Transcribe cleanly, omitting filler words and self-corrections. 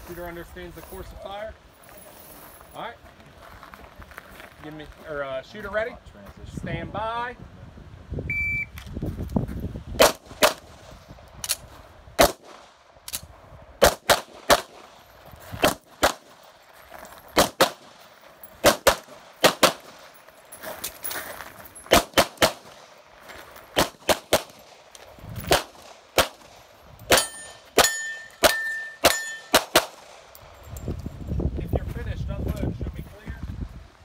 Shooter understands the course of fire. All right. Give me, or shooter ready. Stand by.